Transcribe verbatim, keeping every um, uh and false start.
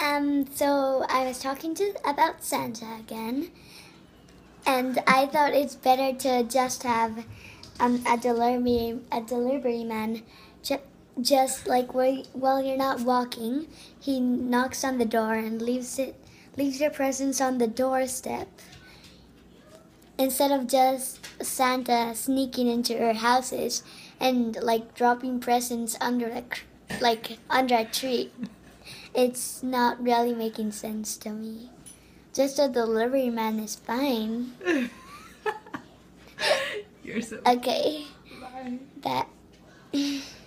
Um, so I was talking to about Santa again, and I thought it's better to just have um, a delivery a delivery man, ju- just like while while you're not walking, he knocks on the door and leaves it leaves your presents on the doorstep, instead of just Santa sneaking into your houses and like dropping presents under a like under a tree. It's not really making sense to me. Just a delivery man is fine. You're so Okay. Bye. That